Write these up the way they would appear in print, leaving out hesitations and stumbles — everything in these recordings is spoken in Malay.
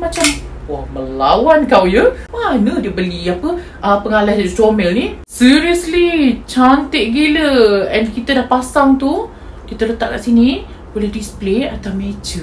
macam, wah, melawan kau ya. Mana dia beli apa pengalas comel ni? Seriously, cantik gila. And kita dah pasang tu, kita letak kat sini, boleh display atas meja.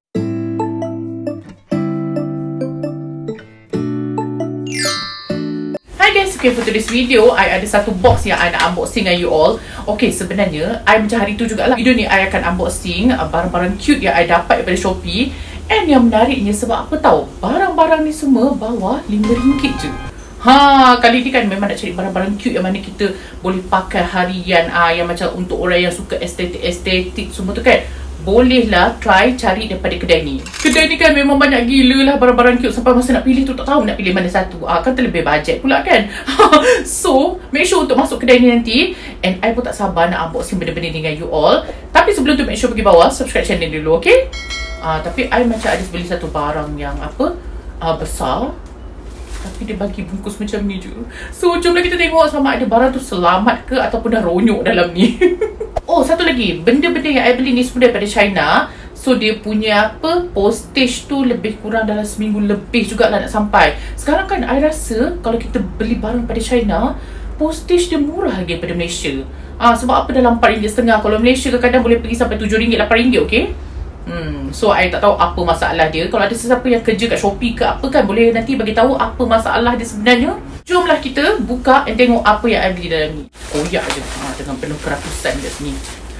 Hi guys, okay, for today's video, I ada satu box yang I nak unboxing dengan you all. Okay, sebenarnya I macam hari tu jugalah, video ni I akan unboxing barang-barang cute yang I dapat daripada Shopee. And yang menariknya sebab apa tahu? Barang-barang ni semua bawah RM5 je. Kali ni kan memang nak cari barang-barang cute yang mana kita boleh pakai harian, yang macam untuk orang yang suka estetik semua tu kan. Bolehlah try cari daripada kedai ni. Kedai ni kan memang banyak gila lah barang-barang cute. Sampai masa nak pilih tu tak tahu nak pilih mana satu. Kan terlebih bajet pula kan. So make sure untuk masuk kedai ni nanti. And I pun tak sabar nak unboxing benda-benda ni dengan you all. Tapi sebelum tu make sure pergi bawah subscribe channel dulu, okay? Tapi I macam ada beli satu barang yang besar, tapi dia bagi bungkus macam ni je. So jomlah kita tengok sama ada barang tu selamat ke ataupun dah ronyok dalam ni. Oh, satu lagi, benda-benda yang I beli ni semua daripada China. So dia punya postage tu lebih kurang dalam seminggu lebih jugalah nak sampai. Sekarang kan I rasa kalau kita beli barang daripada China, postage dia murah lagi daripada Malaysia. Sebab apa dalam RM4.50. Kalau Malaysia kadang-kadang boleh pergi sampai RM7, RM8, okay? So I tak tahu apa masalah dia. Kalau ada sesiapa yang kerja kat Shopee ke apa kan, boleh nanti bagi tahu apa masalah dia sebenarnya. Jomlah kita buka dan tengok apa yang I beli dalam ni. Koyak je dengan penuh kerakusan kat sini.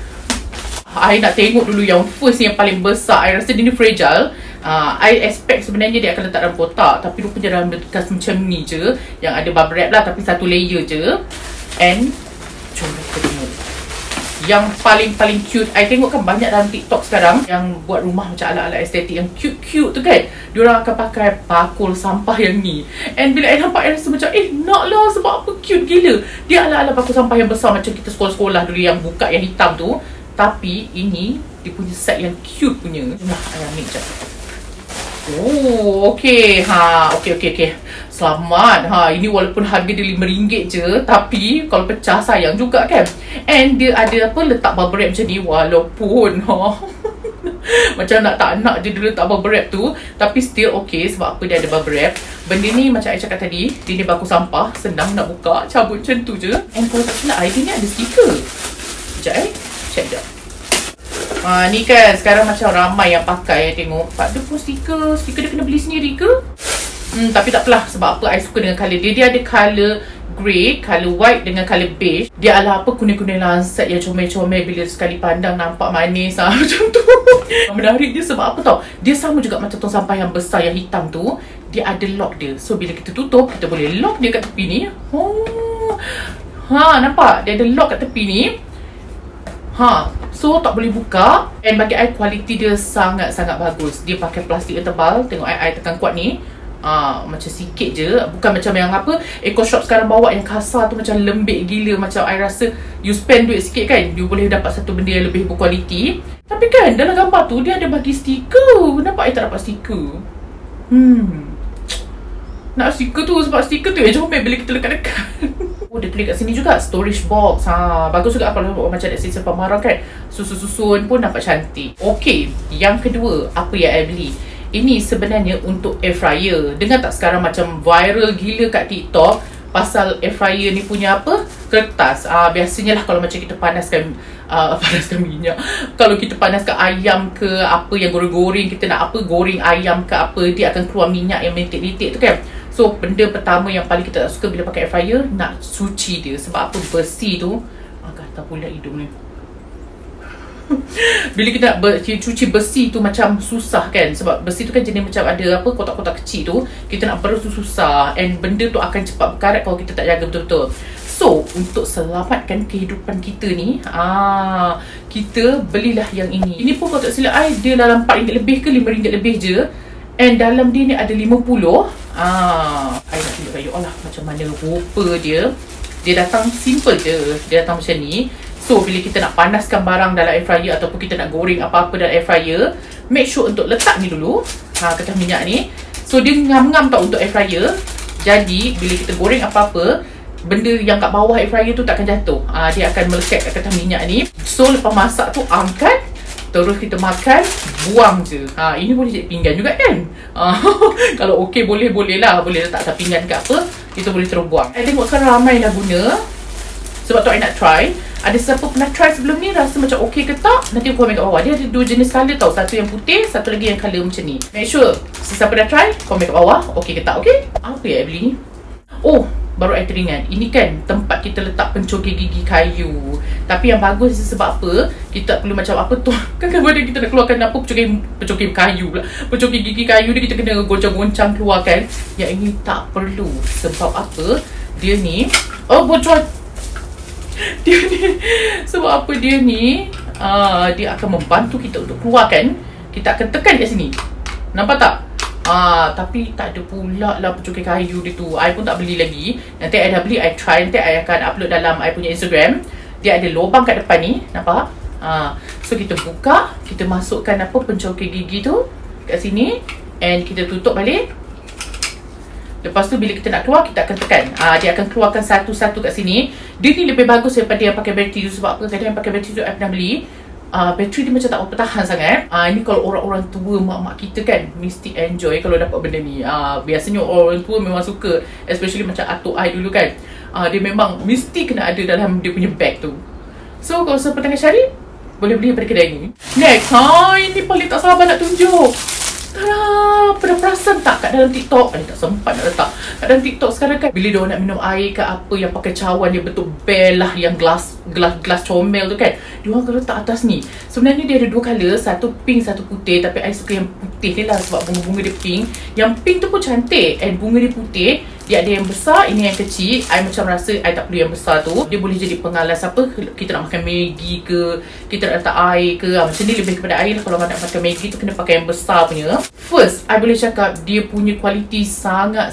I nak tengok dulu yang first, yang paling besar. I rasa dia ni fragile. I expect sebenarnya dia akan letak dalam kotak, tapi rupanya dalam bekas macam ni je, yang ada bubble wrap lah, tapi satu layer je. And jom kita tengok yang paling cute. I tengok kan banyak dalam TikTok sekarang yang buat rumah macam ala-ala estetik yang cute tu kan. Diorang akan pakai bakul sampah yang ni. And bila I nampak, I rasa macam nak lah, sebab apa cute gila. Dia ala-ala bakul sampah yang besar macam kita sekolah-sekolah dulu yang buka yang hitam tu. Tapi ini dia punya set yang cute punya. Jomlah I ambil sekejap. Oh, okay. Okay. Selamat. Ini walaupun harga dia RM5 je, tapi kalau pecah sayang juga kan. And dia ada letak bubble wrap macam ni. Walaupun macam tak nak je dia letak bubble wrap tu, tapi still okay. Sebab apa dia ada bubble wrap. Benda ni macam I cakap tadi, dia ni bakul sampah, senang nak buka, cabut macam tu je. And kalau tak silap, dia ni ada stiker. Sekejap check sekejap. Ni kan sekarang macam ramai yang pakai. Tengok, tak ada pun stiker dia kena beli sendiri ke? Tapi tak apalah, sebab apa I suka dengan colour dia. Dia ada colour grey, colour white dengan colour beige. Dia ala kuning-kuning lansat yang comel-comel, bila sekali pandang nampak manis macam tu. Menarik dia sebab apa tau? Dia sama juga macam tong sampah yang besar yang hitam tu. Dia ada lock dia. So bila kita tutup, kita boleh lock dia kat tepi ni. Nampak? Dia ada lock kat tepi ni. So tak boleh buka. And bagi I quality dia sangat-sangat bagus. Dia pakai plastik yang tebal. Tengok I tekan kuat ni. Macam sikit je. Bukan macam yang Eco Shop sekarang bawa yang kasar tu, macam lembik gila. Macam I rasa you spend duit sikit kan, you boleh dapat satu benda yang lebih berkualiti. Tapi kan dalam gambar tu dia ada bagi stiker. Kenapa I tak dapat stiker? Nak stiker tu, sebab stiker tu yang comel bila kita dekat-dekat. Dia tulis kat sini juga storage box. Bagus juga kalau macam nak simpan barang kan. Susun-susun pun nampak cantik. Okay, yang kedua, apa yang I beli? Ini sebenarnya untuk air fryer. Dengar tak sekarang macam viral gila kat TikTok pasal air fryer ni punya kertas. Biasanya lah kalau macam kita panaskan minyak, kalau kita panaskan ayam ke apa yang goreng-goreng, kita nak goreng ayam ke apa, dia akan keluar minyak yang menitik-nitik tu kan. So benda pertama yang paling kita tak suka bila pakai air fryer, nak cuci dia. Sebab besi tu gatal pula hidung ni. Bila kita nak cuci besi tu macam susah kan. Sebab besi tu kan jenis macam ada kotak-kotak kecil tu. Kita nak berus tu susah. And benda tu akan cepat berkarat kalau kita tak jaga betul-betul. So untuk selamatkan kehidupan kita ni, kita belilah yang ini. Ini pun kalau tak silap dia dalam RM4 lebih ke RM5 lebih je. And dalam dia ni ada 50. I nak tunjuk kayu Allah macam mana rupa dia. Dia datang simple je. Dia datang macam ni. So bila kita nak panaskan barang dalam air fryer ataupun kita nak goreng apa-apa dalam air fryer, make sure untuk letak ni dulu, kertas minyak ni. So dia ngam-ngam tau untuk air fryer. Jadi bila kita goreng apa-apa, benda yang kat bawah air fryer tu takkan jatuh. Dia akan melekat kat kertas minyak ni. So lepas masak tu angkat, terus kita makan, buang je. Ini boleh jadi pinggan juga kan. Kalau okey boleh lah, boleh letak atas pinggan ke apa, kita boleh terus buang. I tengok sekarang ramai dah guna. Sebab tu I nak try. Ada siapa pernah try sebelum ni, rasa macam okey ke tak? Nanti komen kat bawah. Dia ada 2 jenis colour tau. Satu yang putih, satu lagi yang colour macam ni. Make sure sesiapa dah try, komen kat bawah okey ke tak, okey? Apa yang I beli ni? Oh, baru I teringat. Ini kan tempat kita letak pencogek gigi kayu. Tapi yang bagus sebab apa? Kita tak perlu macam apa tu. Kan kadang-kadang kita nak keluarkan apa pencogek kayu pula. Pencogek gigi kayu ni kita kena goncang-goncang keluarkan. Yang ini tak perlu. Sebab apa? Dia ni, oh bocor. Dia ni, sebab apa dia ni? Dia akan membantu kita untuk keluarkan. Kita akan tekan kat sini. Nampak tak? Tapi tak ada pula lah pencogek kayu dia tu. I pun tak beli lagi. Nanti I dah beli, I try. Nanti I akan upload dalam I punya Instagram. Dia ada lubang kat depan ni. Nampak? So kita buka, kita masukkan apa pencogek gigi tu kat sini. And kita tutup balik. Lepas tu bila kita nak keluar, kita akan tekan. Dia akan keluarkan satu-satu kat sini. Dia ni lebih bagus daripada yang pakai bateri tu. Sebab apa? Kadang yang pakai bateri tu I pernah beli, bateri dia macam tak berapa tahan sangat. Ini kalau orang-orang tua, mak-mak kita kan mesti enjoy kalau dapat benda ni. Biasanya orang tua memang suka, especially macam atuk I dulu kan. Dia memang mesti kena ada dalam dia punya bag tu. So kalau siapa tengah cari, boleh beli daripada kedai ni. Next, ini paling tak sabar nak tunjuk. Tada! Pernah perasan tak kat dalam TikTok? Tak sempat nak letak. Kat dalam TikTok sekarang kan, bila diorang nak minum air ke apa, yang pakai cawan dia betul bel lah, yang gelas comel tu kan, diorang akan letak atas ni. Sebenarnya dia ada 2 colour, satu pink, satu putih. Tapi I suka yang putih ni lah sebab bunga-bunga dia pink. Yang pink tu pun cantik, and bunga dia putih. Dia ada yang besar, ini yang kecil. I macam rasa I tak perlu yang besar tu. Dia boleh jadi pengalas apa, kita nak makan Maggi ke, kita nak letak air ke. Macam ni lebih kepada air lah. Kalau nak makan Maggi tu kena pakai yang besar punya. First, I boleh cakap dia punya kualiti sangat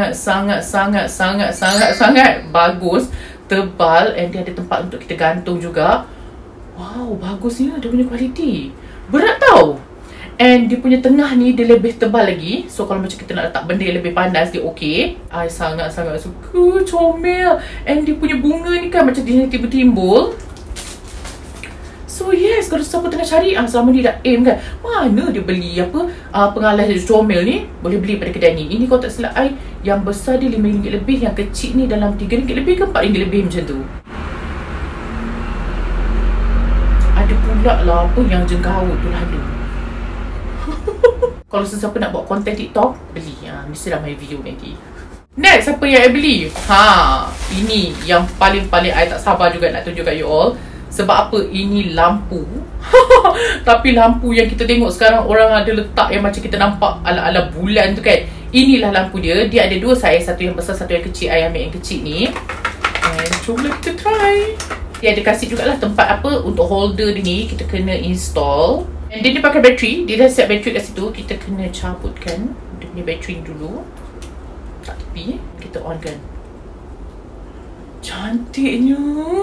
bagus. Tebal, and dia ada tempat untuk kita gantung juga. Wow, bagusnya dia punya kualiti. Berat tau. And dia punya tengah ni dia lebih tebal lagi. So kalau macam kita nak letak benda yang lebih panas, dia okey. I sangat-sangat suka, comel. And dia punya bunga ni kan macam dia tiba-timbul. So yes, kalau siapa tengah cari, selama ni dah aim kan, mana dia beli apa pengalas comel ni, boleh beli pada kedai ni. Ini kalau tak silap I, yang besar dia RM5 lebih, yang kecil ni dalam RM3 lebih ke RM4 lebih macam tu. Ada pula lah apa yang jengkau tu lah ada. Kalau sesiapa nak buat konten TikTok, beli. Mesti ramai video nanti. Next, apa yang I beli? Ini yang paling-paling I tak sabar juga nak tunjuk kat you all. Sebab apa? Ini lampu. Tapi lampu yang kita tengok sekarang orang ada letak yang macam kita nampak ala-ala bulan tu kan. Inilah lampu dia. Dia ada 2 saiz, satu yang besar, satu yang kecil. I ambil yang kecil ni. And jomlah kita try. Dia ada kasih jugalah tempat apa untuk holder dia ni. Kita kena install. And dia pakai bateri. Dia dah siap bateri kat situ. Kita kena cabutkan dia punya bateri dulu kat tepi. Kita on kan. Cantiknya.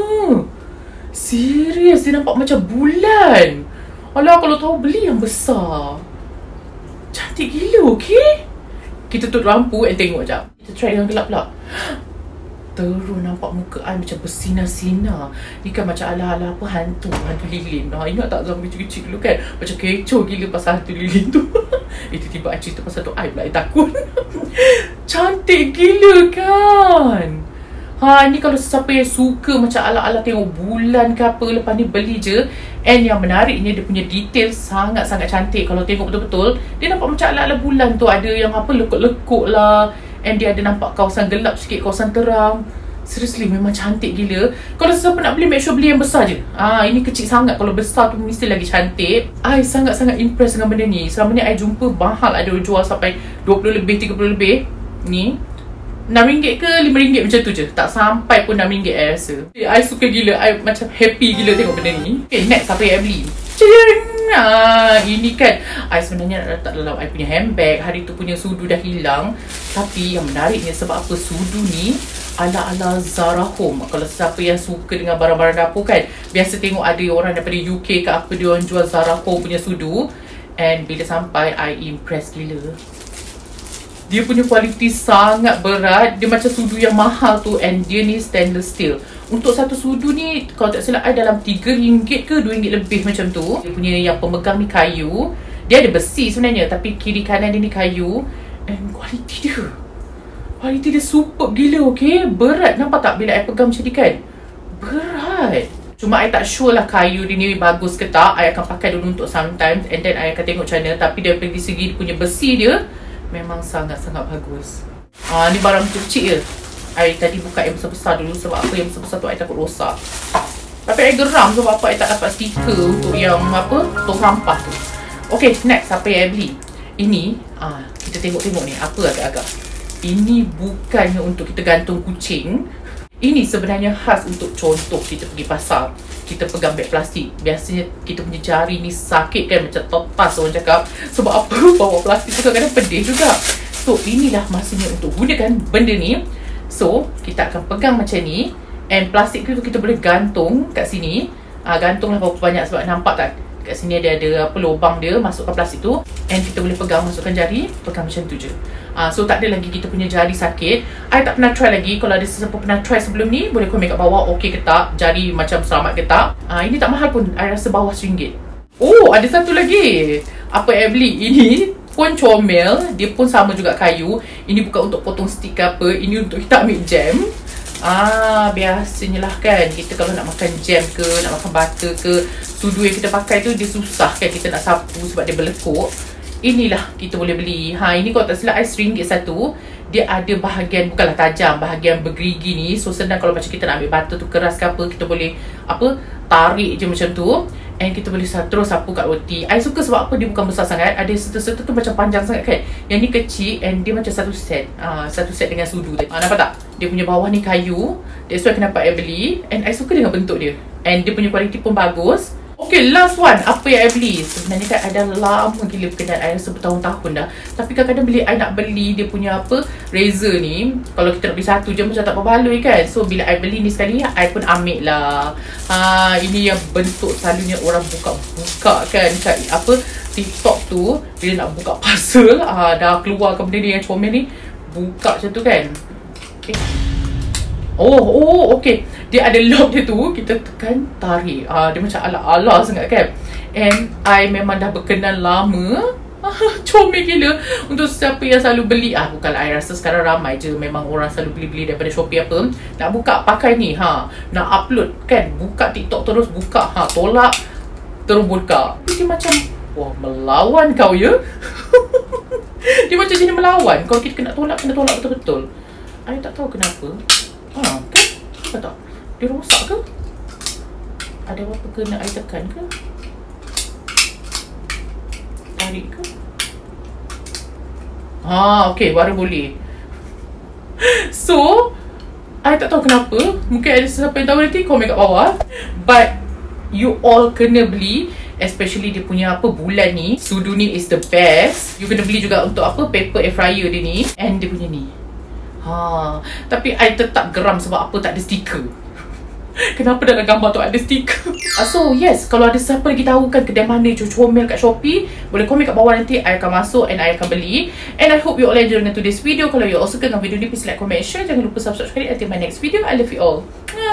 Serius, dia nampak macam bulan. Alah, kalau tahu beli yang besar. Cantik gila, okey? Kita tutup lampu and tengok sekejap. Kita try dengan gelap pula. Terus nampak muka I macam bersinar-sinar. Ni kan macam ala-ala apa, hantu lilin. Ingat tak zaman kecil-kecil dulu kan? Macam kecoh gila pasal hantu lilin tu. Tiba-tiba I cerita pasal tu, I pula I takut. Cantik gila kan? Ni kalau sesiapa yang suka macam ala-ala tengok bulan ke apa, lepas ni beli je. And yang menariknya, dia punya detail sangat-sangat cantik. Kalau tengok betul-betul, dia nampak macam ala-ala bulan tu. Ada yang apa, lekuk-lekuk lah. And dia ada nampak kawasan gelap sikit, kawasan terang. Seriously, memang cantik gila. Kalau sesiapa nak beli, make sure beli yang besar je. Ini kecil sangat. Kalau besar tu mesti lagi cantik. I sangat-sangat impress dengan benda ni. Selama ni I jumpa mahal ada jual sampai 20 lebih, 30 lebih. Ni RM6 ke RM5 macam tu je. Tak sampai pun RM6 I rasa. I suka gila. I macam happy gila tengok benda ni. Okay, next apa yang I beli? Ini kan I sebenarnya nak letak dalam I punya handbag. Hari tu punya sudu dah hilang. Tapi yang menariknya sebab apa, sudu ni ala-ala Zara Home. Kalau siapa yang suka dengan barang-barang dapur kan, biasa tengok ada orang daripada UK ke apa, dia orang jual Zara Home punya sudu. And bila sampai, I impress gila. Dia punya kualiti sangat berat. Dia macam sudu yang mahal tu. And dia ni stainless steel. Untuk satu sudu ni, kalau tak silap I dalam RM3 ke RM2 lebih macam tu. Dia punya yang pemegang ni kayu. Dia ada besi sebenarnya, tapi kiri kanan dia ni kayu. And kualiti dia superb gila, okay? Berat, nampak tak bila I pegang macam ni kan? Berat. Cuma I tak sure lah kayu dia ni bagus ke tak. I akan pakai dulu untuk sometimes, and then I akan tengok macam mana. Tapi dari segi punya besi dia memang sangat-sangat bagus. Ni barang kecil je. I tadi buka yang besar-besar dulu. Sebab apa yang besar-besar tu I takut rosak. Tapi I geram sebab apa I tak dapat stiker untuk yang apa, tong sampah tu. Okay, next apa yang I beli. Ini kita tengok-tengok ni apa agak-agak. Ini bukannya untuk kita gantung kucing. Ini sebenarnya khas untuk contoh kita pergi pasar, kita pegang beg plastik. Biasanya kita punya jari ni sakit kan, macam topas orang cakap. Sebab apa? Bawa plastik tu kadang-kadang pedih juga. So inilah masanya untuk gunakan benda ni. So kita akan pegang macam ni. And plastik tu kita boleh gantung kat sini. Gantunglah berapa banyak sebab nampak tak? Kat sini ada apa lubang dia, masukkan plastik tu. And kita boleh pegang, masukkan jari, pegang macam tu je. So tak ada lagi kita punya jari sakit. I tak pernah try lagi. Kalau ada sesiapa pernah try sebelum ni, boleh komen kat bawah okey ke tak, jari macam selamat ke tak. Ini tak mahal pun, I rasa bawah RM1. Oh, ada satu lagi. Apa yang I beli? Ini pun comel. Dia pun sama juga kayu. Ini bukan untuk potong stick ke apa. Ini untuk kita ambil jam. Biasanya lah kan, kita kalau nak makan jam ke, nak makan butter ke, sudu yang kita pakai tu dia susah kan, kita nak sapu sebab dia berlekuk. Inilah kita boleh beli. Ini kalau tak silap RM1 satu. Dia ada bahagian, bukanlah tajam, bahagian bergerigi ni. So senang kalau macam kita nak ambil butter tu keras ke apa, kita boleh apa, tarik je macam tu. And kita boleh terus sapu kat roti. I suka sebab apa, dia bukan besar sangat. Ada serta-serta tu macam panjang sangat kan. Yang ni kecil and dia macam satu set. Satu set dengan sudu. Nampak tak? Dia punya bawah ni kayu. That's why kenapa I beli. And I suka dengan bentuk dia. And dia punya kualiti pun bagus. Okay, last one. Apa yang I beli? Sebenarnya kan I dah lama gila berkenaan. I rasa bertahun-tahun dah. Tapi kadang-kadang bila I nak beli dia punya apa, razor ni, kalau kita nak beli satu je macam tak berbaloi kan. So bila I beli ni sekali, I pun ambil lah. Ini yang bentuk selalunya orang buka-buka kan kat apa, TikTok tu. Bila nak buka parcel, dah keluar ke benda ni yang comel ni, buka macam tu kan. Okay. Okay. Dia ada lock dia tu, kita tekan, tarik. Dia macam ala-ala sangat kan. And I memang dah berkenan lama. Comel gila. Untuk siapa yang selalu beli, bukanlah I rasa sekarang ramai je memang orang selalu beli-beli daripada Shopee apa. Nak buka pakai ni, nak upload kan, buka TikTok terus buka, tolak terus buka. Dia macam, wah melawan kau ya. Dia macam jenis melawan. Kalau kita kena tolak betul-betul. I tak tahu kenapa. Kan? Apa tak? Dia rosak ke? Ada apa kena I tekan ke? Tarik ke? Okay, baru boleh. So I tak tahu kenapa. Mungkin ada sesiapa yang tahu nanti komen kat bawah. But you all kena beli. Especially dia punya apa, bulan ni, sudu ni is the best. You kena beli juga untuk apa, paper air fryer dia ni. And dia punya ni. Tapi I tetap geram sebab apa, tak ada stiker. Kenapa dalam gambar tu ada stiker? So yes, kalau ada siapa lagi tahu kan kedai mana comel kat Shopee, boleh komen kat bawah, nanti I akan masuk and I akan beli. And I hope you all enjoy dengan today's video. Kalau you all suka dengan video ni, please like, comment, share. Jangan lupa subscribe sekali. Until my next video, I love you all.